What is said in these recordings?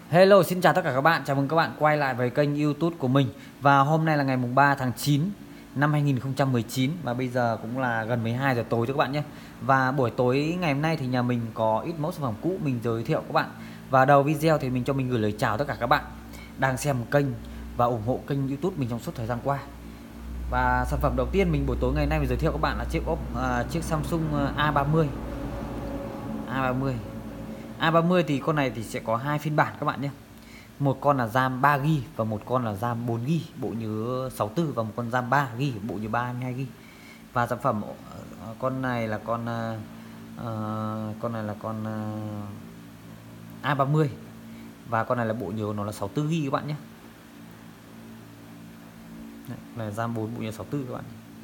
Hello, xin chào tất cả các bạn. Chào mừng các bạn quay lại với kênh YouTube của mình. Và hôm nay là ngày mùng 3 tháng 9 năm 2019 và bây giờ cũng là gần 12 giờ tối cho các bạn nhé. Và buổi tối ngày hôm nay thì nhà mình có ít mẫu sản phẩm cũ mình giới thiệu các bạn. Và đầu video thì mình gửi lời chào tất cả các bạn đang xem kênh và ủng hộ kênh YouTube mình trong suốt thời gian qua. Và sản phẩm đầu tiên buổi tối ngày nay mình giới thiệu các bạn là chiếc Samsung A30. A30. A30 thì con này thì sẽ có hai phiên bản các bạn nhé. Một con là RAM 3GB và một con là RAM 4GB bộ nhớ 64 và một con RAM 3GB bộ nhớ 32GB. Và sản phẩm con này là con A30 và con này là bộ nhớ nó là 64GB các bạn nhé. Đây, là RAM 4 bộ nhớ 64 các bạn.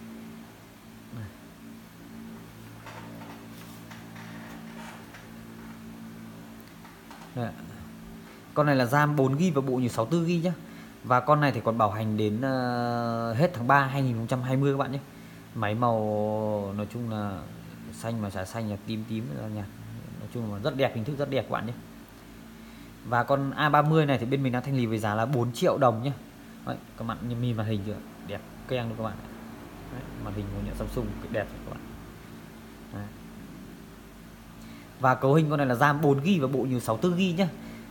Đây. Con này là RAM 4GB và bộ nhớ 64GB nhé. Và con này thì còn bảo hành đến hết tháng 3 2020 các bạn nhé. Máy màu nói chung là xanh mà trà xanh, là tím là nhạt. Nói chung là rất đẹp, hình thức rất đẹp các bạn nhé. Và con A30 này thì bên mình đang thanh lý với giá là 4 triệu đồng nhé. Đấy, các bạn nhìn màn hình chưa? Đẹp keng luôn các bạn. Đấy, màn hình của nhà Samsung đẹp các bạn. Đấy. Và cấu hình con này là RAM 4GB và bộ nhớ 64GB nhé.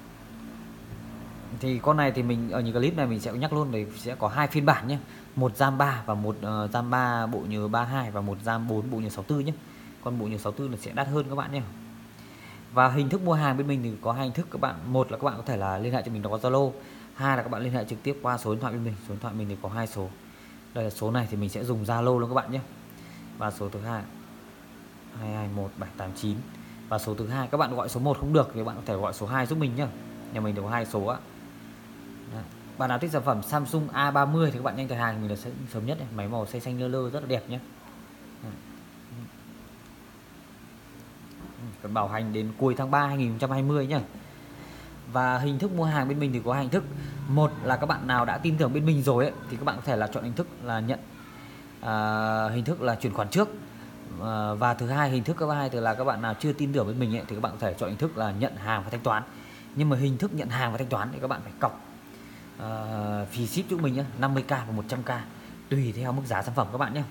Thì con này thì mình ở những clip này mình sẽ nhắc luôn, để sẽ có hai phiên bản nhé. Một RAM 3 và một RAM 3 bộ nhớ 32 và một RAM 4 bộ nhớ 64 nhé. Con bộ nhớ 64 là sẽ đắt hơn các bạn nhé. Và hình thức mua hàng bên mình thì có hai hình thức các bạn. Một là các bạn có thể là liên hệ cho mình qua Zalo, hai là các bạn liên hệ trực tiếp qua số điện thoại bên mình. Số điện thoại mình thì có hai số. Đây là số này thì mình sẽ dùng Zalo luôn các bạn nhé. Và số thứ hai 221789. Và số thứ hai các bạn gọi số 1 không được thì các bạn có thể gọi số 2 giúp mình nhé. Nhà mình đều có hai số á. Bạn nào thích sản phẩm Samsung A30 thì các bạn nhanh đặt hàng mình là sớm nhất này. Máy màu xanh xanh lơ lơ rất là đẹp nhé. Còn bảo hành đến cuối tháng 3 2020 nhé. Và hình thức mua hàng bên mình thì có hai hình thức. Một là các bạn nào đã tin tưởng bên mình rồi ấy, thì các bạn có thể là chọn hình thức là nhận hình thức là chuyển khoản trước. Và thứ hai, hình thức thứ hai là các bạn nào chưa tin tưởng bên mình ấy, thì các bạn có thể chọn hình thức là nhận hàng và thanh toán. Nhưng mà hình thức nhận hàng và thanh toán thì các bạn phải cọc phí ship giúp mình nhé, 50k và 100k tùy theo mức giá sản phẩm các bạn nhé.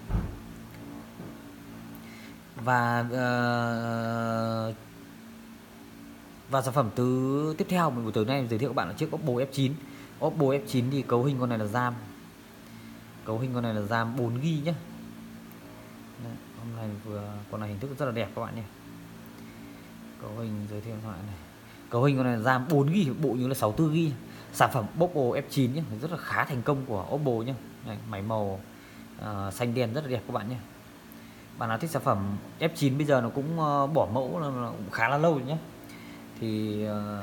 Và sản phẩm tiếp theo buổi tối nay giới thiệu các bạn là chiếc Oppo F9. Oppo F9 thì cấu hình con này là RAM 4GB nhé. Đấy, hôm nay con này hình thức rất là đẹp các bạn nhé. Cấu hình giới thiệu thoại này. Cấu hình con này là RAM 4GB, bộ nhớ là 64GB. Sản phẩm Oppo F9 nhé, rất là khá thành công của Oppo nhé. Đây, máy màu xanh đen rất là đẹp các bạn nhé. Bạn nào thích sản phẩm F9 bây giờ nó cũng bỏ mẫu là cũng khá là lâu rồi nhé. Thì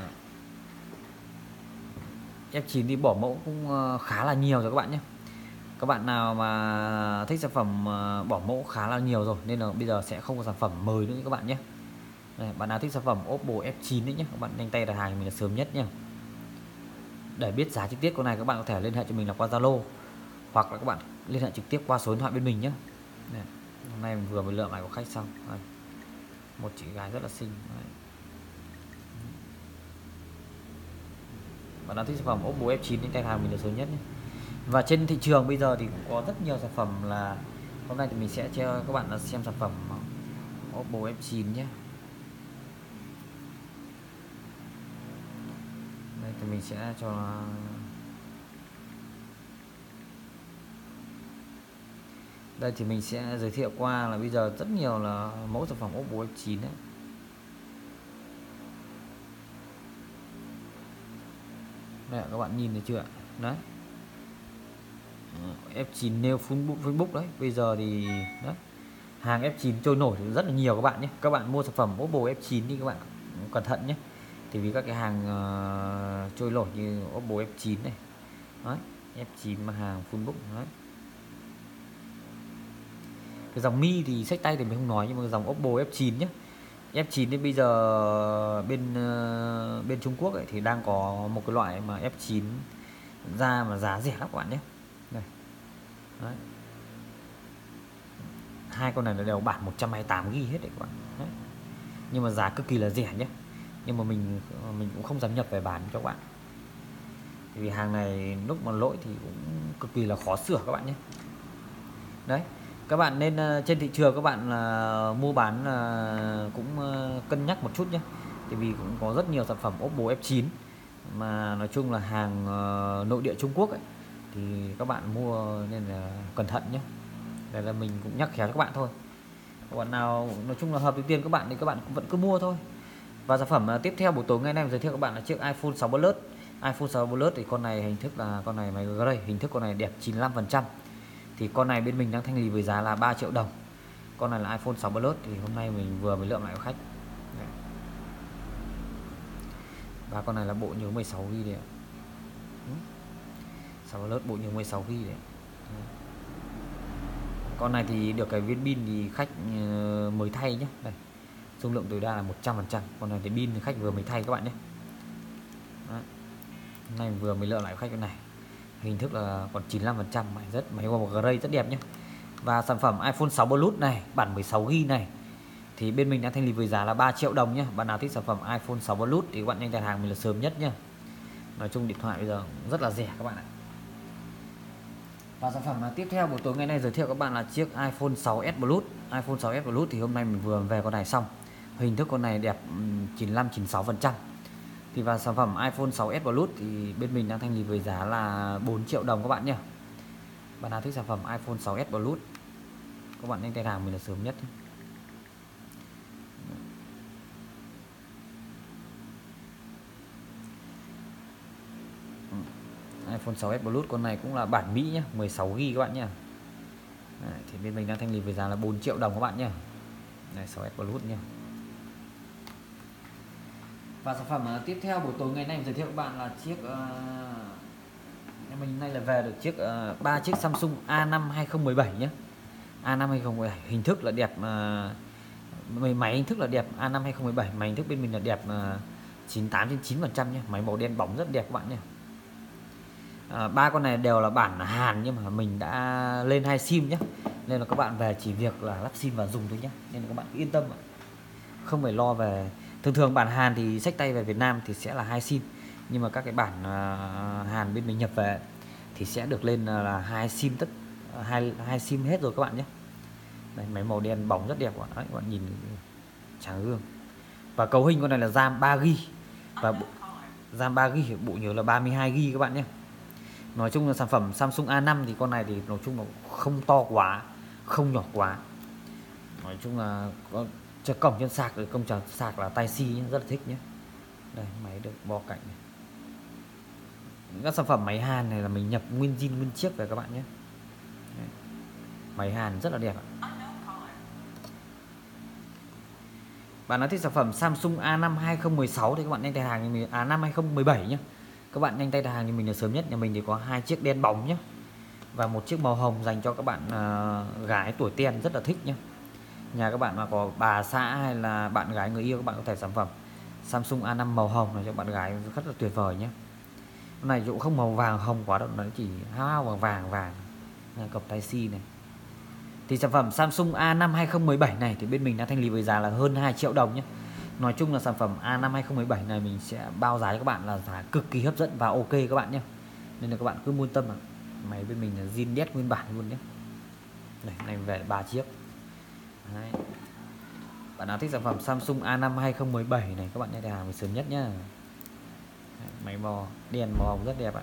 F9 đi bỏ mẫu cũng khá là nhiều rồi các bạn nhé. Các bạn nào mà thích sản phẩm bỏ mẫu khá là nhiều rồi nên là bây giờ sẽ không có sản phẩm mới nữa các bạn nhé. Đây, bạn nào thích sản phẩm Oppo F9 đấy nhé, các bạn nhanh tay đặt hàng mình là sớm nhất nhé. Để biết giá chi tiết con này các bạn có thể liên hệ cho mình là qua Zalo, hoặc là các bạn liên hệ trực tiếp qua số điện thoại bên mình nhé. Đây, hôm nay mình vừa mới lượm lại có khách xong. Đây, một chị gái rất là xinh. Đây. Bạn nào thích sản phẩm Oppo F9 thì tay hàng mình là sớm nhất nhé. Và trên thị trường bây giờ thì cũng có rất nhiều sản phẩm, là hôm nay thì mình sẽ cho các bạn là xem sản phẩm Oppo F9 nhé. Đây thì mình sẽ cho đây thì mình sẽ giới thiệu qua là bây giờ rất nhiều là mẫu sản phẩm Oppo F9 đấy. Đây các bạn nhìn thấy chưa? Đấy. F9 nêu Facebook đấy. Bây giờ thì đấy, hàng F9 trôi nổi thì rất là nhiều các bạn nhé. Các bạn mua sản phẩm Oppo F9 thì các bạn cẩn thận nhé. Thì vì các cái hàng trôi nổi như Oppo F9 này. Đấy, F9 mà hàng Facebook đấy. Cái dòng Mi thì xách tay thì mình không nói, nhưng mà dòng Oppo F9 nhé. F9 đến bây giờ bên Trung Quốc ấy, thì đang có một cái loại mà F9 ra mà giá rẻ lắm các bạn nhé. Đây. Đấy. Hai con này nó đều bản 128GB hết đấy các bạn. Đấy. Nhưng mà giá cực kỳ là rẻ nhé. nhưng mà mình cũng không dám nhập về bán cho các bạn, vì hàng này lúc mà lỗi thì cũng cực kỳ là khó sửa các bạn nhé. Đấy, các bạn nên trên thị trường các bạn mua bán cũng cân nhắc một chút nhé, tại vì cũng có rất nhiều sản phẩm Oppo F9 mà nói chung là hàng nội địa Trung Quốc ấy, thì các bạn mua nên là cẩn thận nhé. Đây là mình cũng nhắc khéo cho các bạn thôi. Các bạn nào nói chung là hợp với tiền các bạn thì các bạn vẫn cứ mua thôi. Và sản phẩm tiếp theo buổi tối ngày nay mình giới thiệu các bạn là chiếc iPhone 6 Plus. iPhone 6 Plus thì con này hình thức là con này hình thức con này đẹp 95%. Thì con này bên mình đang thanh lý với giá là 3 triệu đồng. Con này là iPhone 6 Plus thì hôm nay mình vừa mới lượm lại của khách. Đấy. Và con này là bộ nhớ 16GB đấy ạ. 6 Plus bộ nhớ 16GB đấy. Con này thì được cái viên pin thì khách mới thay nhé. Đây. Dung lượng tối đa là 100%. Con này thì pin thì khách vừa mới thay các bạn nhé. Đấy. Hôm nay vừa mới lượm lại khách cái này. Hình thức là còn 95%, máy Huawei rất đẹp nhé. Và sản phẩm iPhone 6 Plus này, bản 16GB này thì bên mình đã thanh lý với giá là 3 triệu đồng nhé. Bạn nào thích sản phẩm iPhone 6 Plus thì các bạn nhanh đặt hàng mình là sớm nhất nhé. Nói chung điện thoại bây giờ rất là rẻ các bạn ạ. Và sản phẩm tiếp theo buổi tối ngày nay giới thiệu các bạn là chiếc iPhone 6s Plus. iPhone 6s Plus thì hôm nay mình vừa về con này xong. Hình thức con này đẹp 95-96%. Thì vào sản phẩm iPhone 6s Plus thì bên mình đang thanh lý với giá là 4 triệu đồng các bạn nhé. Bạn nào thích sản phẩm iPhone 6s Plus các bạn nhanh tay hàng mình là sớm nhất. iPhone 6s Plus con này cũng là bản Mỹ nhé, 16GB các bạn nhé. Đấy, thì bên mình đang thanh lý với giá là 4 triệu đồng các bạn nhé. Này 6s Plus nhé. Và sản phẩm tiếp theo buổi tối ngày nay mình giới thiệu các bạn là chiếc mình nay là về được chiếc 3 chiếc Samsung A5 2017 nhé. A5 2017 hình thức là đẹp, máy hình thức là đẹp. A5 2017 máy hình thức bên mình là đẹp 98-9% nhé. Máy màu đen bóng rất đẹp các bạn nhé. Ba con này đều là bản Hàn nhưng mà mình đã lên 2 sim nhé, nên là các bạn về chỉ việc là lắp sim và dùng thôi nhé, nên là các bạn yên tâm, không phải lo về. Thường bản Hàn thì xách tay về Việt Nam thì sẽ là 2 sim, nhưng mà các cái bản Hàn bên mình nhập về thì sẽ được lên là 2 sim, hai sim hết rồi các bạn nhé. Đây, máy màu đen bóng rất đẹp. Đấy, các bạn nhìn trắng gương. Và cấu hình con này là RAM 3GB và RAM 3GB, bộ nhớ là 32GB các bạn nhé. Nói chung là sản phẩm Samsung A5 thì con này thì nói chung là không to quá, không nhỏ quá. Nói chung là có cổng trên sạc, rồi công chờ sạc là Type-C nhé, rất là thích nhé. Đây, máy được bo cạnh này. Các sản phẩm máy Hàn này là mình nhập nguyên zin nguyên chiếc về các bạn nhé. Đấy. Máy Hàn rất là đẹp ạ. Bạn nào thích sản phẩm Samsung A5 2016 thì các bạn nhanh tay hàng như mình, A5 2017 nhé. Các bạn nhanh tay đặt hàng thì mình là sớm nhất. Nhà mình thì có 2 chiếc đen bóng nhé, và một chiếc màu hồng dành cho các bạn gái tuổi teen rất là thích nhé. Nhà các bạn mà có bà xã hay là bạn gái người yêu, các bạn có thể sản phẩm Samsung A5 màu hồng này cho bạn gái rất là tuyệt vời nhé. Cái này cũng không màu vàng hồng quá đâu, nó chỉ hao vàng cọc Type-C này. Thì sản phẩm Samsung A5 2017 này thì bên mình đã thanh lý với giá là hơn 2 triệu đồng nhé. Nói chung là sản phẩm A5 2017 này mình sẽ bao giá cho các bạn là giá cực kỳ hấp dẫn và ok các bạn nhé. Nên là các bạn cứ yên tâm, máy bên mình là zin đét nguyên bản luôn nhé. Đây, này về 3 chiếc. Đấy. Bạn nào thích sản phẩm Samsung A5 2017 này các bạn nhớ hàng sớm nhất nhá. Máy màu đèn màu hồng rất đẹp ạ.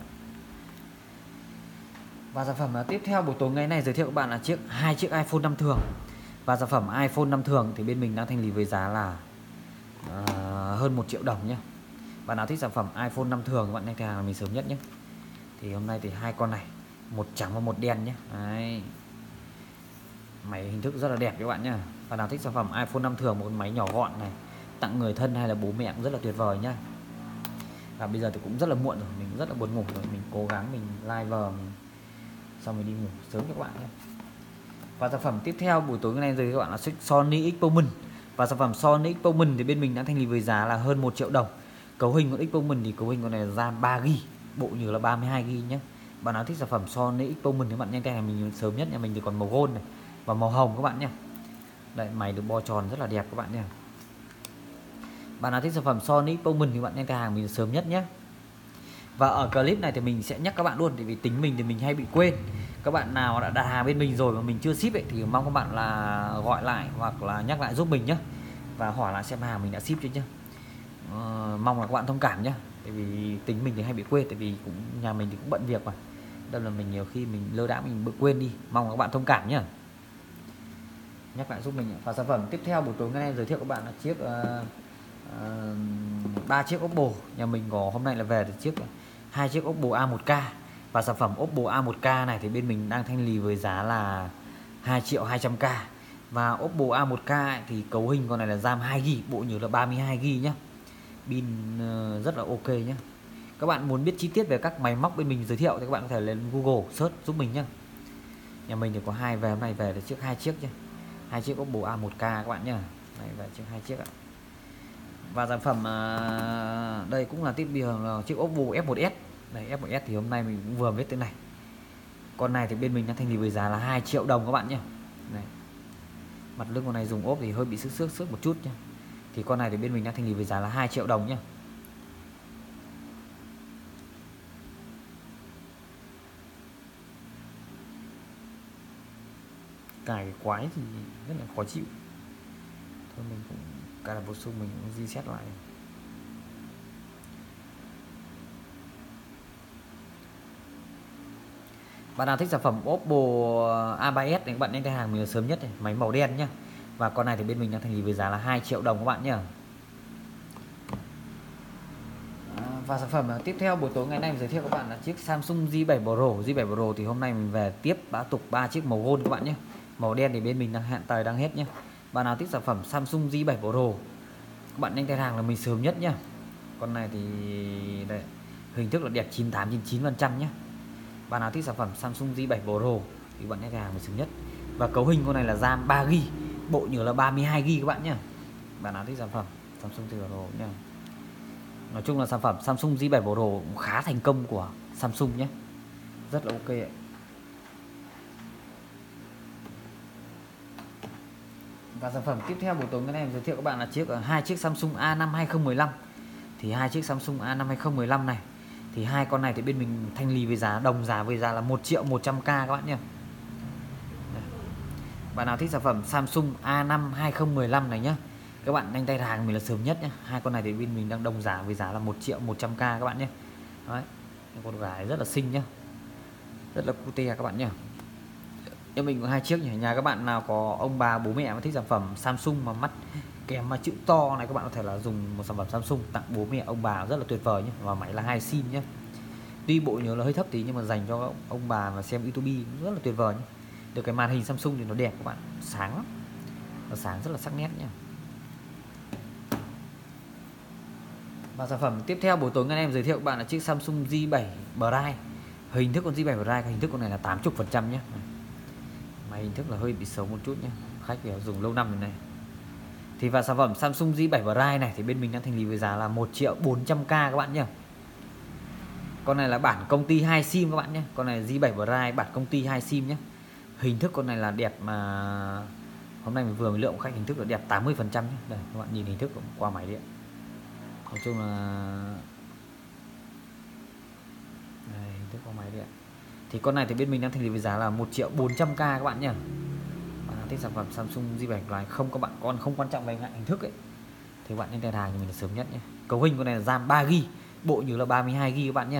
Và sản phẩm tiếp theo buổi tối ngày này giới thiệu các bạn là hai chiếc iPhone 5 thường. Và sản phẩm iPhone 5 thường thì bên mình đang thanh lý với giá là hơn 1 triệu đồng nhé. Bạn nào thích sản phẩm iPhone 5 thường các bạn nhanh hàng mình sớm nhất nhé. Thì hôm nay thì hai con này, một trắng và một đen nhé. Đấy. Máy hình thức rất là đẹp các bạn nhé. Bạn nào thích sản phẩm iPhone 5 thường, một máy nhỏ gọn này, tặng người thân hay là bố mẹ cũng rất là tuyệt vời nhá. Và bây giờ thì cũng rất là muộn rồi, mình rất là buồn ngủ rồi, mình cố gắng mình live vào xong mình đi ngủ sớm cho các bạn nhé. Và sản phẩm tiếp theo buổi tối ngày nay rồi các bạn là Sony Xperia. Và sản phẩm Sony Xperia thì bên mình đã thanh lý với giá là hơn 1 triệu đồng. Cấu hình của Xperia thì cấu hình con này là RAM 3GB, bộ nhớ là 32GB nhé. Bạn nào thích sản phẩm Sony Xperia thì bạn nhanh tay mình sớm nhất. Nhà mình thì còn màu gold này và màu hồng các bạn nhé. Đây, máy được bo tròn rất là đẹp các bạn nhé. Bạn nào thích sản phẩm Sony Bowman thì bạn nhanh tay hàng mình sớm nhất nhé. Và ở clip này thì mình sẽ nhắc các bạn luôn, vì tính mình thì mình hay bị quên. Các bạn nào đã đặt hàng bên mình rồi mà mình chưa ship ấy, thì mong các bạn là gọi lại hoặc là nhắc lại giúp mình nhé, và hỏi lại xem hàng mình đã ship chưa nhé. Mong là các bạn thông cảm nhé, tại vì tính mình thì hay bị quên, tại vì cũng nhà mình thì cũng bận việc mà, đâm là mình nhiều khi mình lơ đãng mình bị quên đi, mong là các bạn thông cảm nhé, nhắc lại giúp mình. Và sản phẩm tiếp theo buổi tối ngày nay giới thiệu các bạn là chiếc 3 chiếc Oppo. Nhà mình có hôm nay là về được 2 chiếc Oppo A1K. Và sản phẩm Oppo A1K này thì bên mình đang thanh lý với giá là 2.200.000. Và Oppo A1K thì cấu hình con này là RAM 2GB, bộ nhớ là 32GB nhé, pin rất là ok nhé. Các bạn muốn biết chi tiết về các máy móc bên mình giới thiệu thì các bạn có thể lên Google search giúp mình nhé. Nhà mình thì có hôm nay về được hai chiếc nhé, 2 chiếc Oppo A1K các bạn nhé. Đây về chiếc 2 chiếc ạ. Và sản phẩm đây cũng là tiếp biểu là chiếc Oppo F1s. Đây F1s thì hôm nay mình cũng vừa viết tới này. Con này thì bên mình đang thanh lý với giá là 2 triệu đồng các bạn nhé. Đây. Mặt lưng con này dùng ốp thì hơi bị xước một chút nhé. Thì con này thì bên mình đang thanh lý với giá là 2 triệu đồng nhé. Cài cái quái thì rất là khó chịu. Thôi mình cũng cài là bổ sung, mình cũng reset lại. Bạn nào thích sản phẩm Oppo A3s thì các bạn nên đặt hàng mình là sớm nhất này, máy màu đen nhá. Và con này thì bên mình đang thanh lý với giá là 2 triệu đồng các bạn nhá. Và sản phẩm tiếp theo buổi tối ngày nay mình giới thiệu các bạn là chiếc Samsung J7 Pro. J7 Pro thì hôm nay mình về tiếp bá tục 3 chiếc màu gold các bạn nhé. Màu đen thì bên mình đang hạn thời đang hết nhé. Bạn nào thích sản phẩm Samsung J7 Pro các bạn nhanh tay hàng là mình sớm nhất nhá. Con này thì đây, hình thức là đẹp 98-99% nhé. Bạn nào thích sản phẩm Samsung J7 Pro thì bạn nhanh tay hàng mình sớm nhất. Và cấu hình con này là RAM 3GB, bộ nhớ là 32GB các bạn nhé. Bạn nào thích sản phẩm Samsung J7 Pro nhé. Nói chung là sản phẩm Samsung J7 Pro cũng khá thành công của Samsung nhé, rất là ok ạ. Và sản phẩm tiếp theo buổi tối ngày nay em giới thiệu các bạn là hai chiếc Samsung A5 2015. Thì hai chiếc Samsung A5 2015 này thì hai con này thì bên mình thanh lý với giá đồng giá với giá là 1.100.000 các bạn nhé. Bạn nào thích sản phẩm Samsung A5 2015 này nhé, các bạn nhanh tay hàng mình là sớm nhất nhé. Hai con này thì bên mình đang đồng giá với giá là 1.100.000 các bạn nhé. Đấy, con gái rất là xinh nhá, rất là cute các bạn nhé. Nhà mình có hai chiếc nhỉ. Nhà các bạn nào có ông bà bố mẹ mà thích sản phẩm Samsung mà mắt kèm mà chữ to này, các bạn có thể là dùng một sản phẩm Samsung tặng bố mẹ ông bà rất là tuyệt vời nhé. Và máy là 2 sim nhé. Tuy bộ nhớ là hơi thấp tí nhưng mà dành cho ông bà mà xem YouTube rất là tuyệt vời nhé. Được cái màn hình Samsung thì nó đẹp các bạn, sáng lắm, nó sáng rất là sắc nét nhé. Và sản phẩm tiếp theo buổi tối ngày em giới thiệu các bạn là chiếc Samsung J7 Prime. Hình thức con J7 Prime, hình thức con này là 80% nhé. Máy hình thức là hơi bị xấu một chút nhé, khách phải dùng lâu năm rồi này. Thì và sản phẩm Samsung J7 Prime này thì bên mình đang thanh lý với giá là 1.400.000 các bạn nhé. Con này là bản công ty 2 sim các bạn nhé. Con này J7 Prime bản công ty 2 sim nhé. Hình thức con này là đẹp, mà hôm nay mình vừa mới lượng khách hình thức là đẹp 80% nhé. Đây các bạn nhìn hình thức qua máy điện. Nói chung là đây, hình thức qua máy điện. Thì con này thì bên mình đang thanh lý với giá là 1.400.000 các bạn nhé. Bạn thích sản phẩm Samsung J7 Prime không các bạn, con không quan trọng về hình thức ấy thì bạn nên đặt hàng cho mình là sớm nhất nhé. Cấu hình con này là RAM 3GB, bộ nhớ là 32GB các bạn nhé.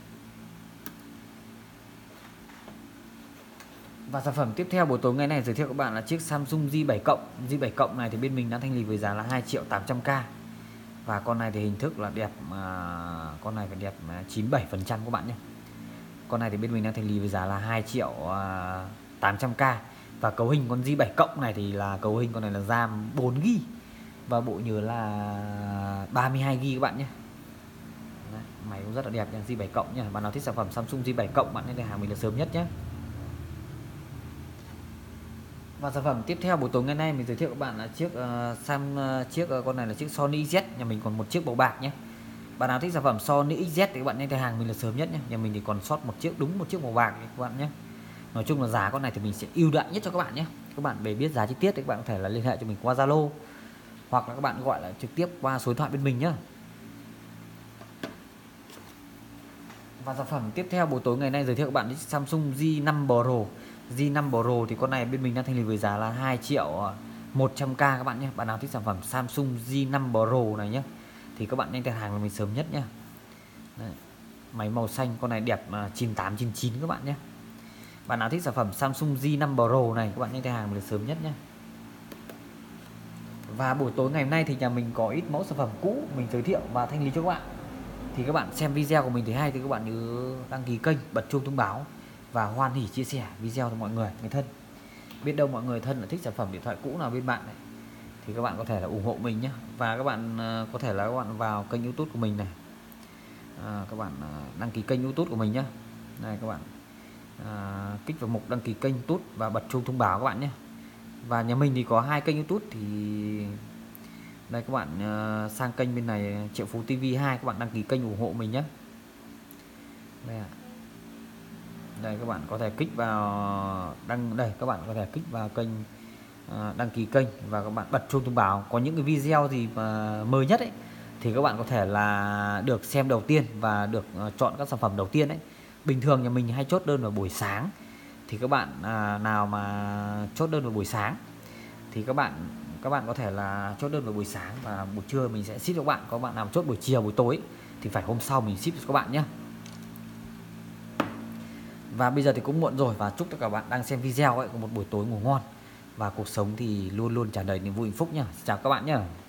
Và sản phẩm tiếp theo buổi tối ngày này giới thiệu các bạn là chiếc Samsung J7 Cộng. J7 Cộng này thì bên mình đã thanh lý với giá là 2.800.000. Và con này thì hình thức là đẹp, con này phải đẹp 97% các bạn nhé. Con này thì bên mình đang thanh lý với giá là 2.800.000. Và cấu hình con J7 Cộng này thì là cấu hình con này là RAM 4GB và bộ nhớ là 32GB các bạn nhé. Đấy, máy cũng rất là đẹp nha, J7 Cộng nhé. Bạn nào thích sản phẩm Samsung J7 Cộng bạn nên đặt hàng mình là sớm nhất nhé. Và sản phẩm tiếp theo buổi tối ngày nay mình giới thiệu các bạn là con này là chiếc Sony XZ. Nhà mình còn một chiếc màu bạc nhé. Bạn nào thích sản phẩm Sony XZ thì các bạn nên đặt hàng mình là sớm nhất nhé. Nhà mình thì còn sót một chiếc, đúng một chiếc màu bạc các bạn nhé. Nói chung là giá con này thì mình sẽ ưu đãi nhất cho các bạn nhé. Các bạn để biết giá chi tiết thì các bạn có thể là liên hệ cho mình qua Zalo hoặc là các bạn gọi là trực tiếp qua số điện thoại bên mình nhá. Và sản phẩm tiếp theo buổi tối ngày nay giới thiệu các bạn Samsung J5 Pro. J5 Pro thì con này bên mình đang thanh lý với giá là 2 triệu 100k các bạn nhé. Bạn nào thích sản phẩm Samsung J5 Pro này nhé thì các bạn nhanh đặt hàng của mình sớm nhất nhé. Đấy. Máy màu xanh, con này đẹp 9899 các bạn nhé. Bạn nào thích sản phẩm Samsung J5 Pro này các bạn nhanh đặt hàng mình sớm nhất nhé. Và buổi tối ngày hôm nay thì nhà mình có ít mẫu sản phẩm cũ mình giới thiệu và thanh lý cho các bạn. Thì các bạn xem video của mình thấy hay thì các bạn nhớ đăng ký kênh, bật chuông thông báo và hoan hỉ chia sẻ video cho mọi người thân. Biết đâu mọi người thân là thích sản phẩm điện thoại cũ nào bên bạn này thì các bạn có thể là ủng hộ mình nhé. Và các bạn có thể là các bạn vào kênh YouTube của mình này, các bạn đăng ký kênh YouTube của mình nhé. Này các bạn kích vào mục đăng ký kênh YouTube và bật chuông thông báo các bạn nhé. Và nhà mình thì có 2 kênh YouTube thì đây các bạn sang kênh bên này Triệu Phú TV 2 các bạn đăng ký kênh ủng hộ mình nhé. Đây các bạn có thể kích vào đây các bạn có thể kích vào kênh đăng ký kênh và các bạn bật chuông thông báo, có những cái video gì mà mới nhất ấy thì các bạn có thể là được xem đầu tiên và được chọn các sản phẩm đầu tiên ấy. Bình thường nhà mình hay chốt đơn vào buổi sáng thì các bạn nào mà chốt đơn vào buổi sáng thì các bạn có thể là chốt đơn vào buổi sáng và buổi trưa mình sẽ ship cho các bạn. Có bạn nào chốt buổi chiều buổi tối thì phải hôm sau mình ship cho các bạn nhé. Và bây giờ thì cũng muộn rồi và chúc tất cả các bạn đang xem video ấy có một buổi tối ngủ ngon và cuộc sống thì luôn luôn tràn đầy niềm vui hạnh phúc nhá. Chào các bạn nhé.